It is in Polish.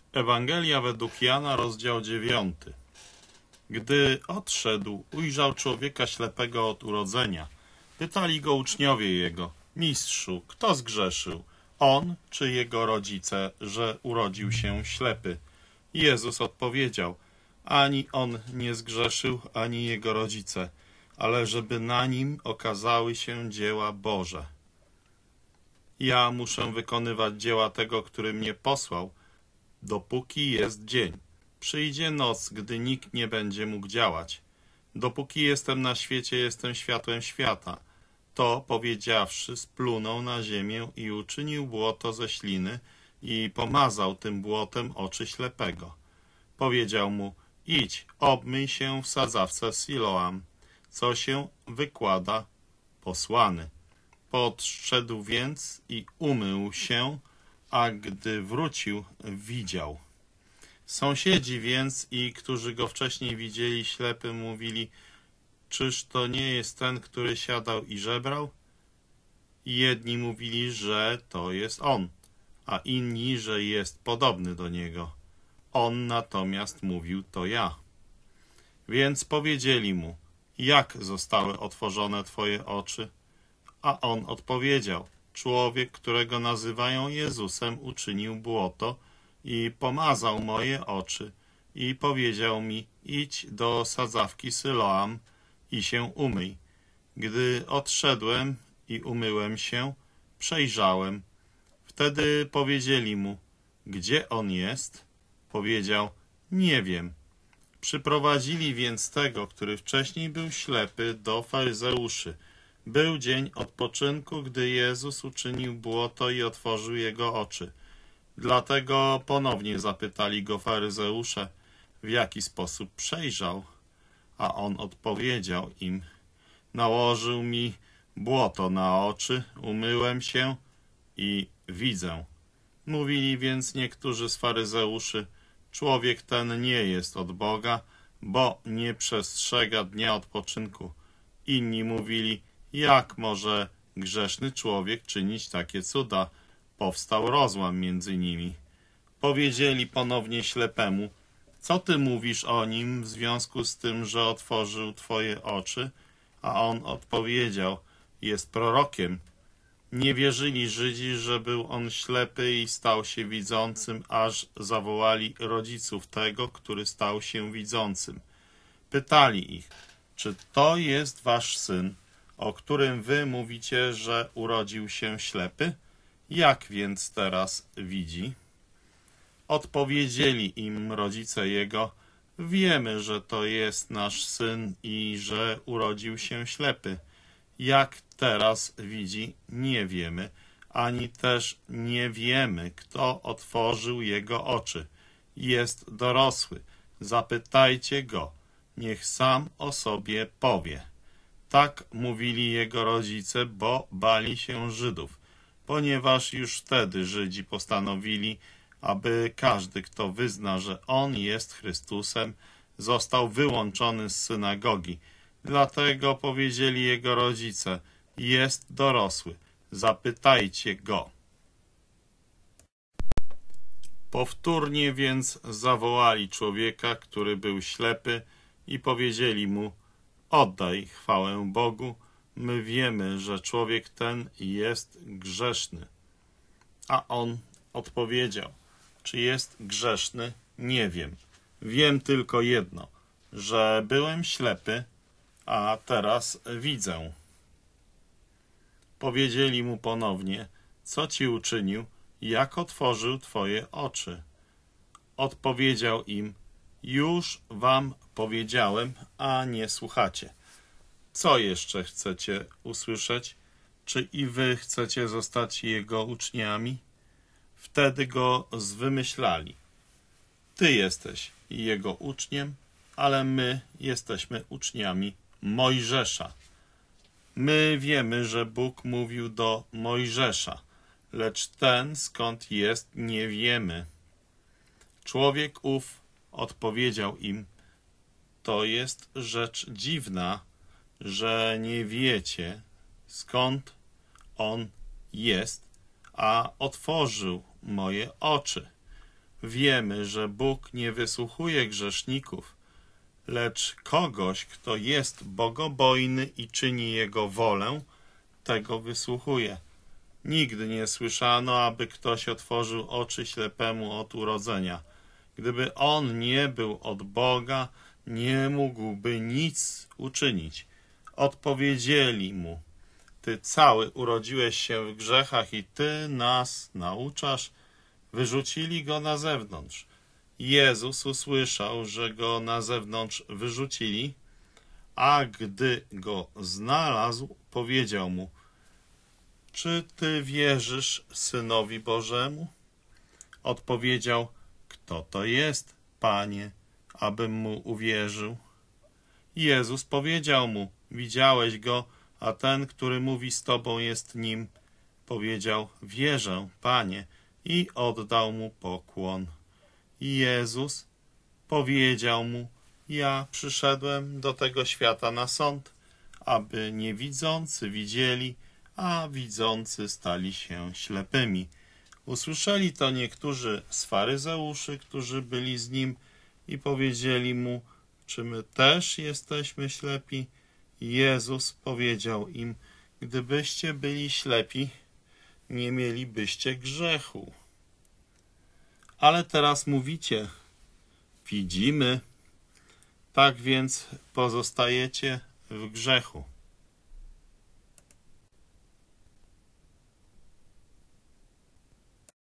Ewangelia według Jana, rozdział 9. Gdy odszedł, ujrzał człowieka ślepego od urodzenia. Pytali go uczniowie jego: Mistrzu, kto zgrzeszył, on czy jego rodzice, że urodził się ślepy? Jezus odpowiedział: Ani on nie zgrzeszył, ani jego rodzice, ale żeby na nim okazały się dzieła Boże. Ja muszę wykonywać dzieła tego, który mnie posłał, dopóki jest dzień. Przyjdzie noc, gdy nikt nie będzie mógł działać. Dopóki jestem na świecie, jestem światłem świata. To powiedziawszy, splunął na ziemię i uczynił błoto ze śliny i pomazał tym błotem oczy ślepego. Powiedział mu: idź, obmyj się w sadzawce Siloam, co się wykłada posłany. Podszedł więc i umył się, a gdy wrócił, widział. Sąsiedzi więc i którzy go wcześniej widzieli ślepym, mówili: czyż to nie jest ten, który siadał i żebrał? I jedni mówili, że to jest on, a inni, że jest podobny do niego. On natomiast mówił: to ja. Więc powiedzieli mu: jak zostały otworzone twoje oczy? A on odpowiedział: człowiek, którego nazywają Jezusem, uczynił błoto i pomazał moje oczy i powiedział mi: idź do sadzawki Syloam i się umyj. Gdy odszedłem i umyłem się, przejrzałem. Wtedy powiedzieli mu: gdzie on jest? Powiedział: nie wiem. Przyprowadzili więc tego, który wcześniej był ślepy, do faryzeuszy. Był dzień odpoczynku, gdy Jezus uczynił błoto i otworzył jego oczy. Dlatego ponownie zapytali go faryzeusze, w jaki sposób przejrzał. A on odpowiedział im: nałożył mi błoto na oczy, umyłem się i widzę. Mówili więc niektórzy z faryzeuszy: człowiek ten nie jest od Boga, bo nie przestrzega dnia odpoczynku. Inni mówili: jak może grzeszny człowiek czynić takie cuda? Powstał rozłam między nimi. Powiedzieli ponownie ślepemu: co ty mówisz o nim w związku z tym, że otworzył twoje oczy? A on odpowiedział: jest prorokiem. Nie wierzyli Żydzi, że był on ślepy i stał się widzącym, aż zawołali rodziców tego, który stał się widzącym. Pytali ich: czy to jest wasz syn, o którym wy mówicie, że urodził się ślepy? Jak więc teraz widzi? Odpowiedzieli im rodzice jego: wiemy, że to jest nasz syn i że urodził się ślepy. Jak teraz widzi, nie wiemy, ani też nie wiemy, kto otworzył jego oczy. Jest dorosły. Zapytajcie go, niech sam o sobie powie. Tak mówili jego rodzice, bo bali się Żydów, ponieważ już wtedy Żydzi postanowili, aby każdy, kto wyzna, że on jest Chrystusem, został wyłączony z synagogi. Dlatego powiedzieli jego rodzice: jest dorosły, zapytajcie go. Powtórnie więc zawołali człowieka, który był ślepy, i powiedzieli mu: oddaj chwałę Bogu, my wiemy, że człowiek ten jest grzeszny. A on odpowiedział: czy jest grzeszny? Nie wiem. Wiem tylko jedno, że byłem ślepy, a teraz widzę. Powiedzieli mu ponownie: co ci uczynił? Jak otworzył twoje oczy? Odpowiedział im: już wam powiedziałem, a nie słuchacie. Co jeszcze chcecie usłyszeć? Czy i wy chcecie zostać jego uczniami? Wtedy go zwymyślali: ty jesteś jego uczniem, ale my jesteśmy uczniami Mojżesza. My wiemy, że Bóg mówił do Mojżesza, lecz ten, skąd jest, nie wiemy. Człowiek ów odpowiedział im: to jest rzecz dziwna, że nie wiecie, skąd on jest, a otworzył moje oczy. Wiemy, że Bóg nie wysłuchuje grzeszników, lecz kogoś, kto jest bogobojny i czyni Jego wolę, tego wysłuchuje. Nigdy nie słyszano, aby ktoś otworzył oczy ślepemu od urodzenia. Gdyby on nie był od Boga, nie mógłby nic uczynić. Odpowiedzieli mu: Ty cały urodziłeś się w grzechach i Ty nas nauczasz? Wyrzucili go na zewnątrz. Jezus usłyszał, że go na zewnątrz wyrzucili, a gdy go znalazł, powiedział mu: Czy Ty wierzysz Synowi Bożemu? Odpowiedział: Kto to jest, Panie, abym mu uwierzył? Jezus powiedział mu: Widziałeś go, a ten, który mówi z Tobą, jest nim. Powiedział: Wierzę, Panie, i oddał mu pokłon. Jezus powiedział mu: Ja przyszedłem do tego świata na sąd, aby niewidzący widzieli, a widzący stali się ślepymi. Usłyszeli to niektórzy z faryzeuszy, którzy byli z nim, i powiedzieli mu: Czy my też jesteśmy ślepi? Jezus powiedział im: Gdybyście byli ślepi, nie mielibyście grzechu. Ale teraz mówicie: Widzimy, tak więc pozostajecie w grzechu.